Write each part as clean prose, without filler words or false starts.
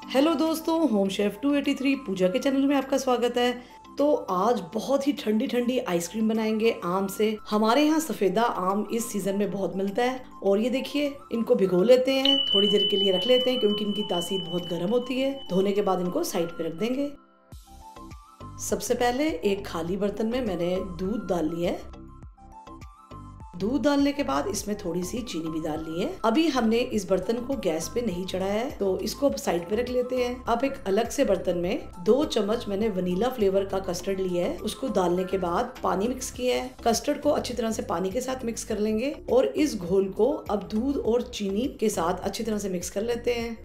Hello दोस्तों, home chef 283 पूजा के channel में आपका स्वागत है। तो आज बहुत ही ठंडी ठंडी आइसक्रीम बनाएंगे आम से। हमारे यहाँ सफ़ेदा आम इस सीज़न में बहुत मिलता है। और ये देखिए, इनको भिगो लेते हैं, थोड़ी देर के लिए रख लेते हैं क्योंकि इनकी तासीर बहुत गर्म होती है। धोने के बाद इनको साइड पे रख देंगे। सबसे पहले एक खाली बर्तन में मैंने दूध डाल लिया है। दूध डालने के बाद इसमें थोड़ी सी चीनी भी डाल ली है। अभी हमने इस बर्तन को गैस पे नहीं चढ़ाया है, तो इसको अब साइड पे रख लेते हैं। अब एक अलग से बर्तन में 2 चम्मच मैंने वनीला फ्लेवर का कस्टर्ड लिया है। उसको डालने के बाद पानी मिक्स किया है। कस्टर्ड को अच्छी तरह से पानी के साथ मिक्स कर लेंगे और इस घोल को अब दूध और चीनी के साथ अच्छी तरह से मिक्स कर लेते हैं।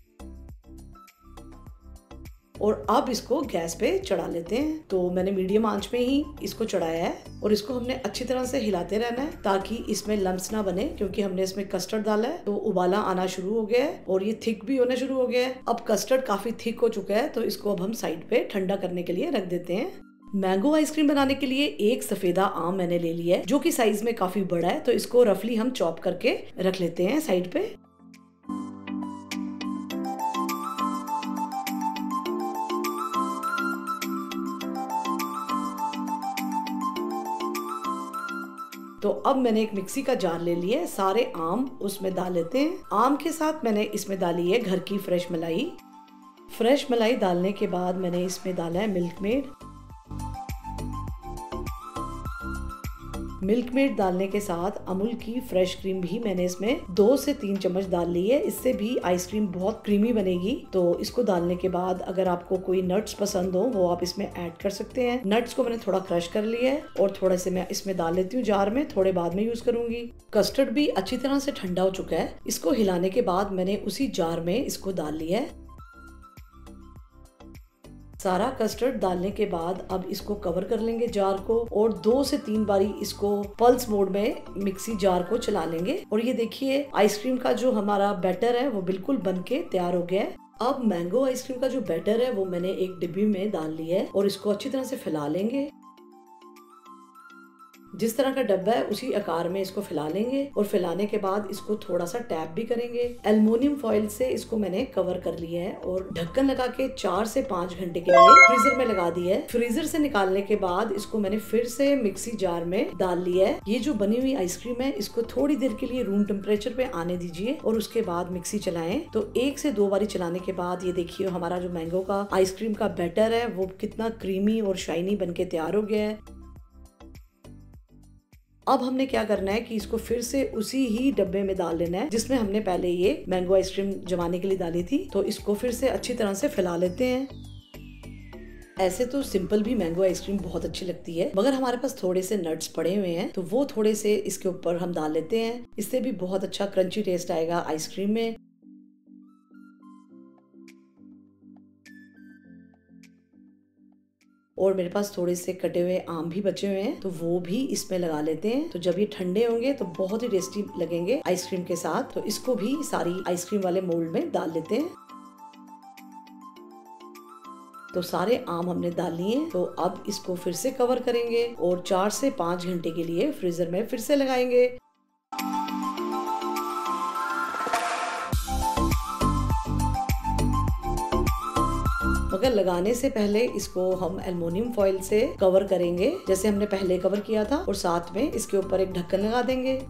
और अब इसको गैस पे चढ़ा लेते हैं। तो मैंने मीडियम आंच में ही इसको चढ़ाया है और इसको हमने अच्छी तरह से हिलाते रहना है ताकि इसमें लम्स ना बने, क्योंकि हमने इसमें कस्टर्ड डाला है। तो उबाला आना शुरू हो गया है और ये थिक भी होना शुरू हो गया है। अब कस्टर्ड काफी थिक हो चुका है, तो इसको अब हम साइड पे ठंडा करने के लिए रख देते हैं। मैंगो आइसक्रीम बनाने के लिए एक सफेदा आम मैंने ले लिया है जो कि साइज में काफी बड़ा है, तो इसको रफली हम चॉप करके रख लेते हैं साइड पे। तो अब मैंने एक मिक्सी का जार ले लिया है, सारे आम उसमें डाल लेते हैं। आम के साथ मैंने इसमें डाली है घर की फ्रेश मलाई। फ्रेश मलाई डालने के बाद मैंने इसमें डाला है मिल्क मेड। मिल्क मेड डालने के साथ अमूल की फ्रेश क्रीम भी मैंने इसमें 2 से 3 चम्मच डाल ली है। इससे भी आइसक्रीम बहुत क्रीमी बनेगी। तो इसको डालने के बाद अगर आपको कोई नट्स पसंद हो वो आप इसमें ऐड कर सकते हैं। नट्स को मैंने थोड़ा क्रश कर लिया है और थोड़े से मैं इसमें डाल लेती हूँ जार में, थोड़े बाद में यूज करूंगी। कस्टर्ड भी अच्छी तरह से ठंडा हो चुका है। इसको हिलाने के बाद मैंने उसी जार में इसको डाल लिया है। सारा कस्टर्ड डालने के बाद अब इसको कवर कर लेंगे जार को और 2 से 3 बारी इसको पल्स मोड में मिक्सी जार को चला लेंगे। और ये देखिए, आइसक्रीम का जो हमारा बैटर है वो बिल्कुल बनके तैयार हो गया है। अब मैंगो आइसक्रीम का जो बैटर है वो मैंने एक डिब्बी में डाल लिया है और इसको अच्छी तरह से फैला लेंगे। जिस तरह का डब्बा है उसी आकार में इसको फैला लेंगे और फैलाने के बाद इसको थोड़ा सा टैप भी करेंगे। एल्युमिनियम फॉइल से इसको मैंने कवर कर लिया है और ढक्कन लगा के 4 से 5 घंटे के लिए फ्रीजर में लगा दिया है। फ्रीजर से निकालने के बाद इसको मैंने फिर से मिक्सी जार में डाल लिया है। ये जो बनी हुई आइसक्रीम है इसको थोड़ी देर के लिए रूम टेम्परेचर पे आने दीजिए और उसके बाद मिक्सी चलाएं। तो 1 से 2 बारी चलाने के बाद ये देखिए, हमारा जो मैंगो का आइसक्रीम का बैटर है वो कितना क्रीमी और शाइनी बनके तैयार हो गया है। अब हमने क्या करना है कि इसको फिर से उसी ही डब्बे में डाल लेना है जिसमें हमने पहले ये मैंगो आइसक्रीम जमाने के लिए डाली थी। तो इसको फिर से अच्छी तरह से फैला लेते हैं। ऐसे तो सिंपल भी मैंगो आइसक्रीम बहुत अच्छी लगती है, मगर हमारे पास थोड़े से नट्स पड़े हुए हैं तो वो थोड़े से इसके ऊपर हम डाल लेते हैं। इससे भी बहुत अच्छा क्रंची टेस्ट आएगा आइसक्रीम में। और मेरे पास थोड़े से कटे हुए आम भी बचे हुए हैं तो वो भी इसमें लगा लेते हैं। तो जब ये ठंडे होंगे तो बहुत ही टेस्टी लगेंगे आइसक्रीम के साथ। तो इसको भी सारी आइसक्रीम वाले मोल्ड में डाल लेते हैं। तो सारे आम हमने डाल लिए। तो अब इसको फिर से कवर करेंगे और 4 से 5 घंटे के लिए फ्रीजर में फिर से लगाएंगे। मगर लगाने से पहले इसको हम एल्युमिनियम फॉइल से कवर करेंगे जैसे हमने पहले कवर किया था और साथ में इसके ऊपर एक ढक्कन लगा देंगे।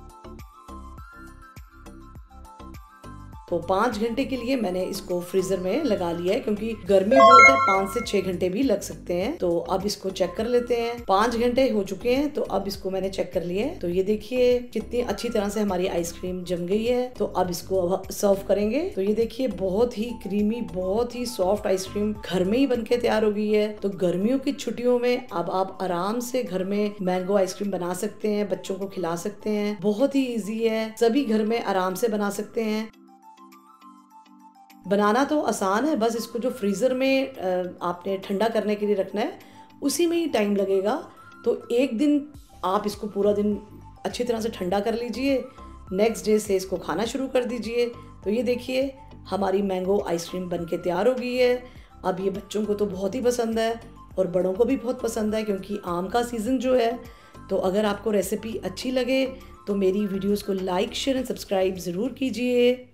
तो 5 घंटे के लिए मैंने इसको फ्रीजर में लगा लिया है क्योंकि गर्मी बहुत है, 5 से 6 घंटे भी लग सकते हैं। तो अब इसको चेक कर लेते हैं। 5 घंटे हो चुके हैं तो अब इसको मैंने चेक कर लिया है। तो ये देखिए कितनी अच्छी तरह से हमारी आइसक्रीम जम गई है। तो अब इसको अब सर्व करेंगे। तो ये देखिए, बहुत ही क्रीमी, बहुत ही सॉफ्ट आइसक्रीम घर में ही बनके तैयार हो गई है। तो गर्मियों की छुट्टियों में अब आप आराम से घर में मैंगो आइसक्रीम बना सकते हैं, बच्चों को खिला सकते हैं। बहुत ही ईजी है, सभी घर में आराम से बना सकते हैं। बनाना तो आसान है, बस इसको जो फ्रीज़र में आपने ठंडा करने के लिए रखना है उसी में ही टाइम लगेगा। तो एक दिन आप इसको पूरा दिन अच्छी तरह से ठंडा कर लीजिए, नेक्स्ट डे से इसको खाना शुरू कर दीजिए। तो ये देखिए, हमारी मैंगो आइसक्रीम बनके तैयार हो गई है। अब ये बच्चों को तो बहुत ही पसंद है और बड़ों को भी बहुत पसंद है क्योंकि आम का सीज़न जो है। तो अगर आपको रेसिपी अच्छी लगे तो मेरी वीडियोज़ को लाइक, शेयर एंड सब्सक्राइब ज़रूर कीजिए।